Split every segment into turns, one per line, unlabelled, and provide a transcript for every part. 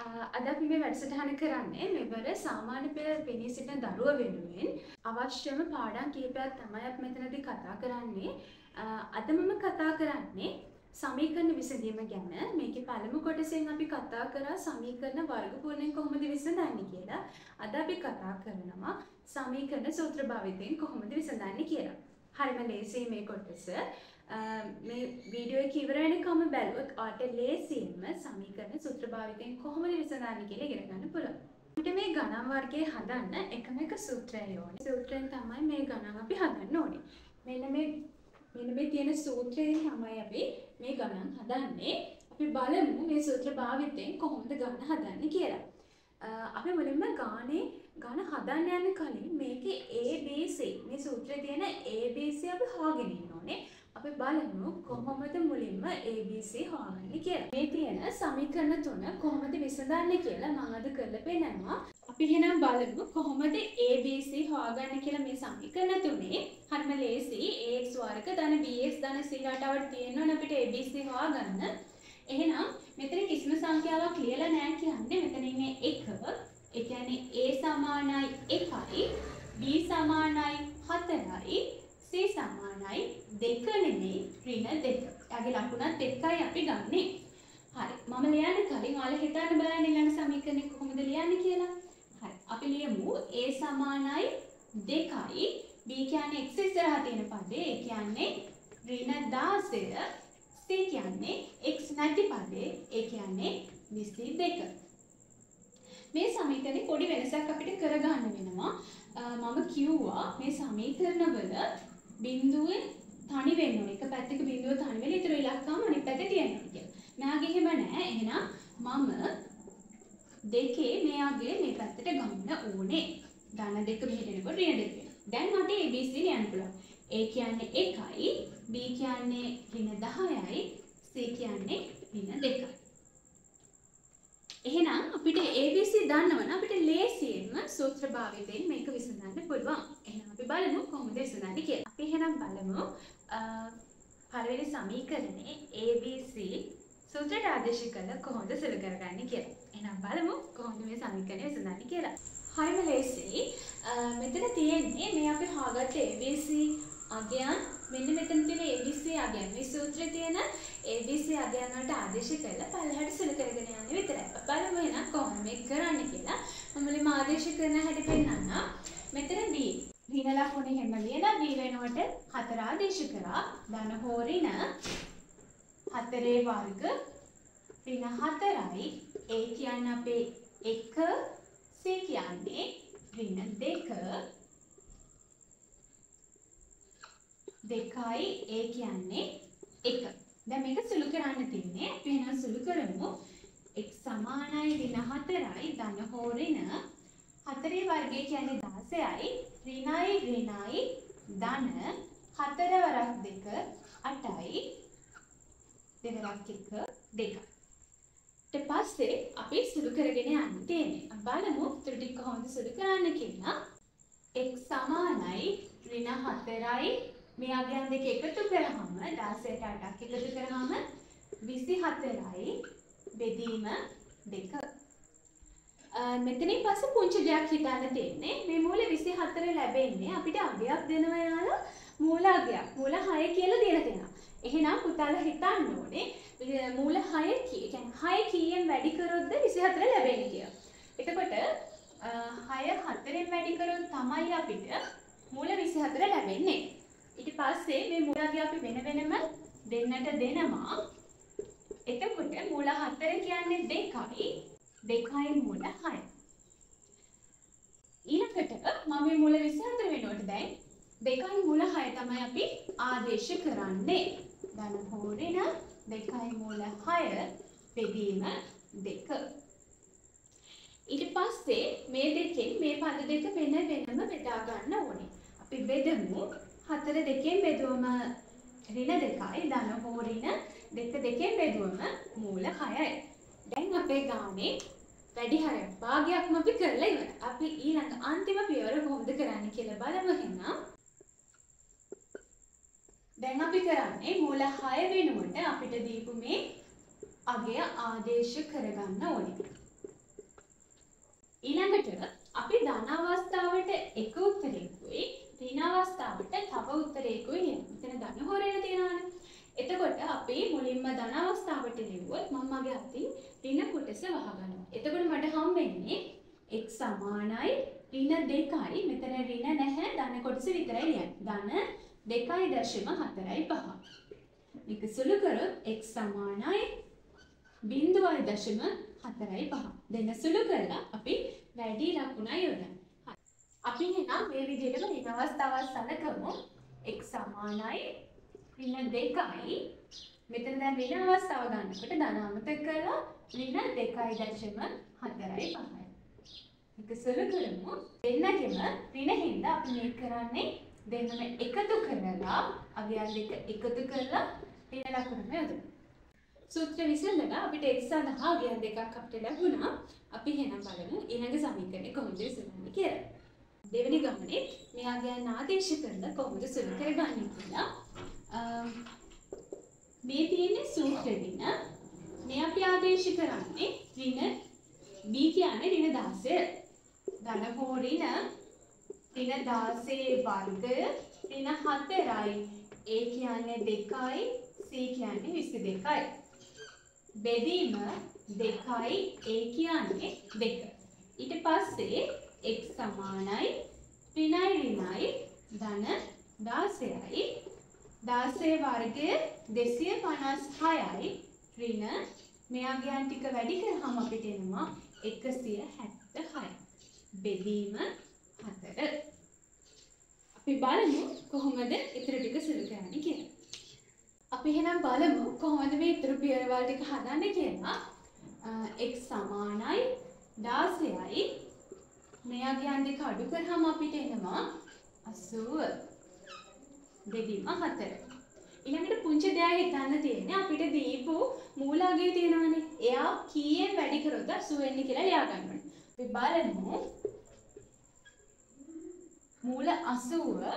අද අපි මේ වැඩසටහන කරන්නේ මෙවර සාමාන්‍ය පෙළ පෙනී සිටින දරුවා වෙනුවෙන් අවශ්‍යම පාඩම් කිහිපයක් තමයි අපි මෙතනදී කතා කරන්නේ. අද මම කතා කරන්නේ සමීකරණ විසඳීම ගැන. මේකේ පළමු කොටසෙන් අපි කතා කරා සමීකරණ වර්ගමූලයෙන් කොහොමද විසඳන්නේ කියලා. අද අපි කතා කරනවා සමීකරණ සූත්‍ර භාවිතයෙන් කොහොමද විසඳන්නේ කියලා. හරිම ලේසියි මේ කොටස. මේ වීඩියෝ එක ඉවර වෙනකම් බැලුවොත් ඔයාලට ලේසියෙන්ම සමීකරණ සූත්‍ර භාවිතයෙන් කොහොමද විසඳන්නේ කියලා ඉගෙන ගන්න පුළුවන්. අපිට මේ ගණන් වර්ගය හදන්න එකම එක සූත්‍රය ඕනේ. සූත්‍රයෙන් තමයි මේ ගණන් අපි හදන්න ඕනේ. මෙන්න මේ තියෙන සූත්‍රයෙන් තමයි අපි මේ ගණන් හදන්නේ. අපි බලමු මේ සූත්‍ර භාවිතයෙන් කොහොමද ගණන් හදන්නේ කියලා. අපි මුලින්ම ගණන් හදන්න යන්න කලින් මේකේ ABC මේ සූත්‍රයේ තියෙන ABC අපි හොයාගෙන ඉන්න ඕනේ. අපි බලමු කොහොමද මුලින්ම ABC හොයන්නේ කියලා. මේ තියෙන සමීකරණ තුන කොහොමද විසඳන්නේ කියලා මම අද කරලා පෙන්නනවා. අපි එහෙනම් බලමු කොහොමද ABC හොයගන්නේ කියලා මේ සමීකරණ තුනේ. හරිම ලේසි. AX වර්ග ධන BX ධන C රටාවට තියෙනවනේ අපිට ABC හොයගන්න. එහෙනම් මෙතන කිසිම සංඛ්‍යාවක් ලියලා නැහැ කියන්නේ මෙතන ඉන්නේ 1. ඒ කියන්නේ A සමානයි 1යි B සමානයි 4යි C සමානයි 2 නෙමෙයි ඍණ 2. එයාගේ ලකුණත් 1යි අපි ගන්නෙ. හරි. මම ලියන්න කලින් ඔයාලා හිතන්න බලන්න ඊළඟ සමීකරණය කොහොමද ලියන්නේ කියලා. හරි. අපි ලියමු A සමානයි 2යි B කියන්නේ x ඉස්සරහා තියෙන පදේ. ඒ කියන්නේ ඍණ 16. C කියන්නේ x නැති පදේ. ඒ කියන්නේ 22. මේ සමීකරණේ පොඩි වෙනසක් අපිට කරගන්න වෙනවා. මම කිව්වා මේ සමීකරණවල බිඳුවේ තනි වෙන්න ඕනේ. එක පැත්තක බිඳුව තනි වෙලා ඊතර ඉලක්කම අනිත් පැත්තේ තියනවා කියලා. මෙයාගේ එහෙම නැහැ. එහෙනම් මම දෙකේ මෙයාගේ මේ පැත්තට ගන්න ඕනේ. ධන 2 මෙහෙට එනකොට ඍණ 2 වෙනවා. දැන් මට ABC ලියන්න පුළුවන්. A කියන්නේ 1යි, B කියන්නේ ඍණ 10යි, C කියන්නේ ඍණ 2යි. එහෙනම් අපිට ABC දන්නවනම් අපිට ලේසියෙන්ම සූත්‍ර භාවිතයෙන් මේක විසඳන්න පුළුවන්. එහෙනම් අපි බලමු කොහොමද විසඳන්නේ කියලා. අපි එහෙනම් බලමු පළවෙනි සමීකරණේ ABC සූත්‍රයට ආදේශ කරලා කොහොමද සුළු කරගන්නේ කියලා. එහෙනම් බලමු කොහොමද මේ සමීකරණය විසඳන්නේ කියලා. හරිම ලේසියි. මෙතන තියෙන්නේ මේ අපි හොයාගත්ත ABC අගයන් මෙන්න මෙතන තියෙන ABC අගයන් මේ සූත්‍රයේ තියෙන ABC අගයන් වලට ආදේශ කරලා පල්ලෙහාට සුළු කරගෙන යන්නේ විතරයි. බලමු එහෙනම් කොහොමද මේක කරන්නේ කියලා. මම මුලින්ම ආදේශ කරන හැටි පෙන්නන්න. මෙතන B ඍණ ලකුණේ හැම ලියලා B වෙනුවට 4 ආදේශ කරා. ධන හෝ ඍණ 4 වර්ග ඍණ 4යි. A කියන්නේ අපේ 1 C කියන්නේ ඍණ 2 2යි A කියන්නේ 1. දැන් මේක සුළු කරන්න තියෙන්නේ. අපි එහෙනම් සුළු කරමු. x සමානයි ඍණ 4යි ධන හෝ ඍණ 4 වර්ගය කියන්නේ 16යි ඍණයි ධන 4 වරක් 2 8යි දෙවරක් 1 2යි. ඊට පස්සේ අපි සුළු කරගෙන යන්න තියෙන්නේ. බලමු ඊට ටික කොහොමද සුළු කරන්න කියලා. x සමානයි ඍණ 4යි මේ අගයන් දෙක එකතු කරාම 16ට 8ක් එකතු කරාම 24යි බෙදීම 2. මෙතනින් පස්සේ පුංචි දෙයක් හිතන්න තියෙන්නේ. මේ මූල 24 ලැබෙන්නේ අපිට අගයක් දෙනවා යාලා මූල අගයක්. මූල 6 කියලා දීලා තියෙනවා. එහෙනම් පුතාලා හිතන්න ඕනේ මූල 6 කියන්නේ 6 කීයෙන් වැඩි කරොත්ද 24 ලැබෙන්නේ කියලා. එතකොට 6 4ෙන් වැඩි කරොත් තමයි අපිට මූල 24 ලැබෙන්නේ. ඊට පස්සේ මේ මූලය අපි වෙන වෙනම දෙන්නට දෙනවා. එතකොට මූල 4 කියන්නේ 2යි. 2යි මූල 6. ඊළඟට මම මේ මූල 24 වෙනුවට දැන් 2යි මූල 6 තමයි අපි ආදේශ කරන්නේ. ධන හෝ ඍණ 2යි මූල 6 බෙදීම 2. ඊට පස්සේ මේ දෙකෙන් මේ පද දෙක වෙන වෙනම බෙදා ගන්න ඕනේ. අපි බෙදමු 4 දෙකෙන් බෙදුවම ඍණ 2යි ධන හෝ ඍණ 2 දෙකෙන් බෙදුවම මූල 6යි. දැන් අපේ ගානේ වැඩි හරයක් භාගයක්ම අපි කරලා ඉවරයි. අපි ඊළඟ අන්තිම පියවර කොහොමද කරන්නේ කියලා බලමු එහෙනම්. දැන් අපි කරන්නේ මූල 6 වෙනුවට අපිට දීපු මේ අගය ආදේශ කරගන්න ඕනේ. ඊළඟට අපි ධන අවස්ථාවට එක උත්තරයකුයි ඍණ අවස්ථාවට තව උත්තරයකුයි ලියනවා. මෙතන ධන හොරේන තියෙනවානේ. එතකොට අපි මුලින්ම ධන අවස්ථාවට ලියුවොත් මම මගේ අතින් ඍණ කොටස වහගන්නවා. එතකොට මට හම්බෙන්නේ x සමානයි ඍණ 2යි. මෙතන ඍණ නැහැ ධන කොටස විතරයි ලියන්නේ. ධන 2.45. මේක සුළු කරොත් x සමානයි 0.45. දෙන්න සුළු කරලා අපි වැඩි ලකුණයි යොදන්න. අපි එහෙනම් මේ විදිහටම ඍණ අවස්ථාවක් සලකමු. x සමානයි ඍණ 2යි. මෙතන දැන් ඍණ අවස්ථාව ගන්නකොට ධන අමතක කරලා ඍණ 2.45. මේක සුළු කරමු. දෙන්නගෙම ඍණ හින්දා අපි මේක කරන්නේ දෙන්නම එකතු කරලා අගයන් දෙක එකතු කරලා ඍණ ලකුණම යොදමු. සූත්‍ර විසඳලා අපිට x සඳහා අගයන් දෙකක් අපිට ලැබුණා. අපි එහෙනම් බලමු ඊළඟ සමීකරණය කොහොමද විසඳන්නේ කියලා. දෙවෙනි ගමනේ මේ අගයන් ආදේශ කරලා කොහොමද සුළු කරගන්නේ කියලා. මේ තියෙන්නේ සූත්‍ර ඍණ. මේ අපි ආදේශ කරන්නේ ඍණ b කියන්නේ ඍණ 16. ධන හෝ ඍණ ඍණ 16 වර්ගය ඍණ 4යි. a කියන්නේ 2යි. c කියන්නේ 22යි. බෙදීම 2යි. a කියන්නේ 2. ඊට පස්සේ x සමානයි ඍණයි ධන 16යි. 16 වර්ගය 256යි. ඍණ මෙයාගයන් ටික වැඩි කරාම අපිට එනවා 176. බෙදීම 4. අපි බලමු කොහොමද ඊටර ටික සුළු කරන්නේ කියලා. අපි එහෙනම් බලමු කොහොමද මේ ඊටර පියවරවල් ටික හදන්නේ කියලා. x සමානයි 16යි. මෙයාගයන් දෙක අඩු කරාම අපිට එනවා 80. බෙදීම 4. ඊළඟට පුංචි දෙයක් හිතන්න තියෙන්නේ අපිට දීපු මූලාගය තියෙනවානේ. එයා කීයෙන් වැඩි කරොත් 80 වෙන්නේ කියලා ලියා ගන්න ඕනේ. අපි බලමු. මූල 80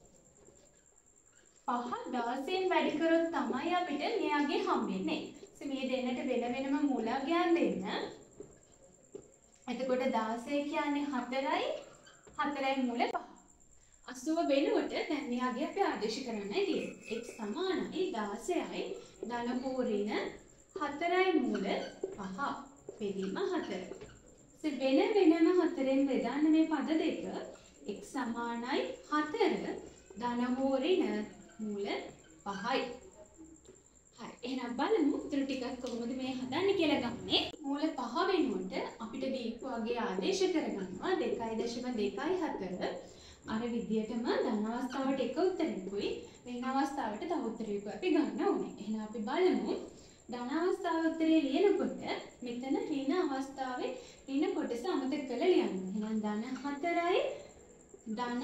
5 16න් වැඩි කරොත් තමයි අපිට මෙයාගේ හම්බෙන්නේ. මේ දෙන්නට වෙන වෙනම මූලාගයන් දෙන්න. එතකොට 16 කියන්නේ 4යි 4යි මූල 5. 80 වෙනුවට දැන් මෙයාගේ අපි ආදේශ කරන්නයි තියෙන්නේ. x සමානයි 16යි ධන හෝ ඍණ 4යි මූල 5. බෙදීම 4. වෙන වෙනම 4ෙන් බෙදන්න මේ පද දෙක x සමානයි 4 ධන හෝ ඍණ මූල 5යි. හරි එහෙනම් බලමු ඊටු ටිකක් කොහොමද මේ හදන්නේ කියලා ගන්නේ. මූල 5 වෙනුවට අපිට දීපු වගේ ආදේශ කරගන්නවා 2.24. අර විදියටම ධන අවස්ථාවට එක උත්තරයකුයි ඍණ අවස්ථාවට තව උත්තරයකුයි අපි ගන්න ඕනේ. එහෙනම් අපි බලමු ධන අවස්ථාවේ උත්තරේ ලියනකොට මෙතන ඍණ අවස්ථාවේ ඍණ කොටස අමතක කරලා ලියන්න. එහෙනම් ධන 4යි ධන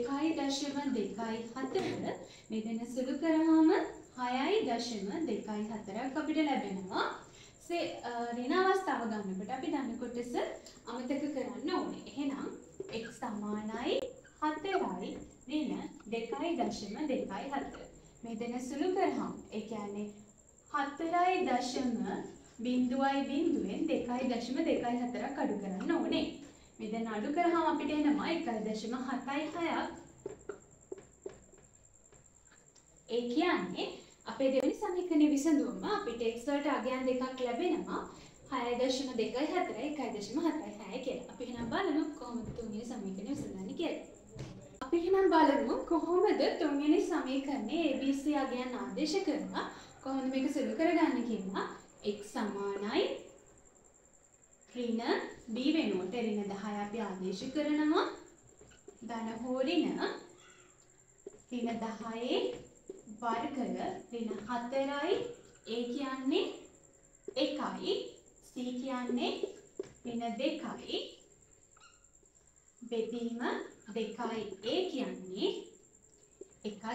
2.24 මෙතන සුළු කරාම 6.24ක් අපිට ලැබෙනවා. ඍණ අවස්ථාව ගන්නකොට අපි ධන කොටස අමතක කරන්න ඕනේ. එහෙනම් x සමානයි 4යි ඍණ 2.24. මෙතන සුළු කරාම ඒ කියන්නේ 4.0.0ෙන් 2.24ක් අඩු කරන්න ඕනේ. මෙතන අඩු කරාම අපිට එනවා 1.76ක්. ඒ කියන්නේ අපේ දෙවෙනි සමීකරණය විසඳුවම අපිට x වලට අගයන් දෙකක් ලැබෙනවා 6.24 1.76 කියලා. අපි එහෙනම් බලමු කොහොමද තුන්වෙනි සමීකරණය විසඳන්නේ කියලා. අපි එහෙනම් බලමු කොහොමද තුන්වෙනි සමීකරණයේ ABC අගයන් ආදේශ කරලා කොහොමද මේක සුළු කරගන්නේ කියලා. x සමානයි ඍණ b වෙනුවට ඍණ 10 අපි ආදේශ කරනවා. ධන හෝ ඍණ 10 වර්ගය ඍණ 4යි. a කියන්නේ 1යි. c කියන්නේ ඍණ 2යි. බෙදීම 2යි. a කියන්නේ 1යි.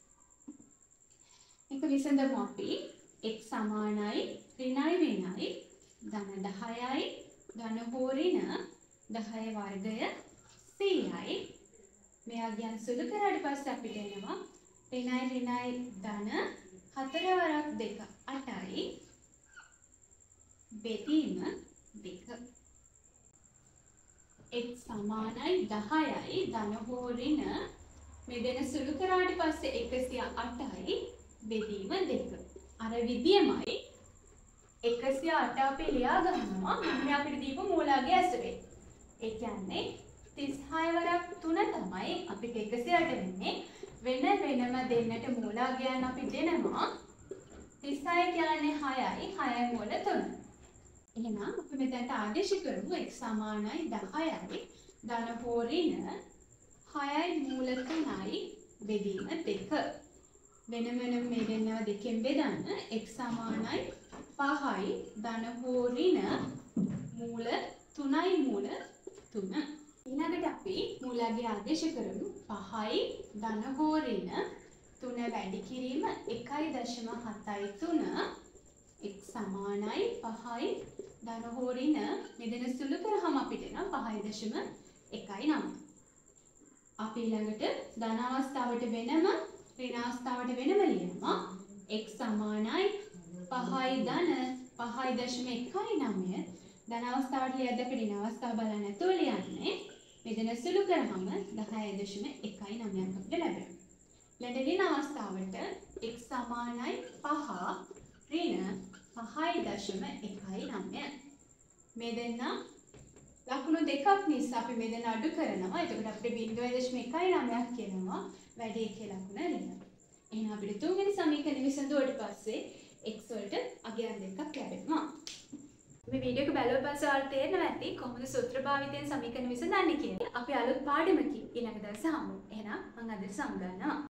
එක විසඳමු අපි. x සමානයි ඍණයි ධන 10යි ධන හෝ ඍණ 10 වර්ගය 100යි. මෙයාගයන් සුළු කරාට පස්සේ අපිට එනවා ඍණයි ධන 4 වරක් 2 8යි. බෙදීම 2. x සමානයි 10යි ධන හෝ ඍණ මේ දෙන සුළු කරාට පස්සේ 108යි බෙදීම 2. අර විදියමයි 108 අපි ලියා ගන්නවා මේ අපිට දීපු මූලාගේ ඇසුරේ. ඒ කියන්නේ 36 වරක් 3 තමයි අපිට 108 වෙන්නේ. වෙන වෙනම දෙන්නට මූලාගයන් අපි දෙනවා. 36 කියන්නේ 6යි 6යි මූල 3. එහෙනම් අපි මෙතනට ආදේශ කරමු x සමානයි 10යි ධන හෝ ඍණ 6යි මූල 3යි බෙදීම 2. වෙන වෙනම මේ දෙන්නව දෙකෙන් බෙදන්න x සමානයි 5යි ධන හෝ ඍණ මූල 3යි මූල 3. ඊළඟට අපි මූලාගේ ආදේශ කරමු 5යි ධන හෝ ඍණ 3 වැඩි කිරීම 1.73 x සමානයි 5යි ධන හෝ ඍණ මෙදෙන සුළු කරාම අපිට එන 5.19. අපි ඊළඟට ධන අවස්ථාවට වෙනම ඍණ අවස්ථාවට වෙනම ලියනවා x සමානයි 5යි ධන 5.19 ධන අවස්ථාවට ලියද්දී අපි ඍණ අවස්ථාව බලන්න නැතුව ලියන්නේ මෙතන සුළු කරාම 10.19 අපිට ලැබෙනවා. ඊළඟ ඍණ අවස්ථාවට x සමානයි 5 ඍණ 5.19 මේ දෙන්න ලකුණු දෙකක් නිසා අපි මේ දෙන්න අඩු කරනවා. එතකොට අපිට 0.19ක් කියනවා වැඩි කියලා ලකුණ ඍණ. එහෙනම් අපිට තුන්වෙනි සමීකරණය විසඳුවට පස්සේ x වලට අගයන් දෙකක් ලැබෙනවා. මේ වීඩියෝ එක බලව පස්සේ ඔයාලට තේරෙනවා ඇති කොහොමද සූත්‍ර භාවිතයෙන් සමීකරණ විසඳන්නේ කියලා. අපි අලුත් පාඩමකින් ඊළඟ දවසේ හමු. එහෙනම් මම අද සමුගන්නවා.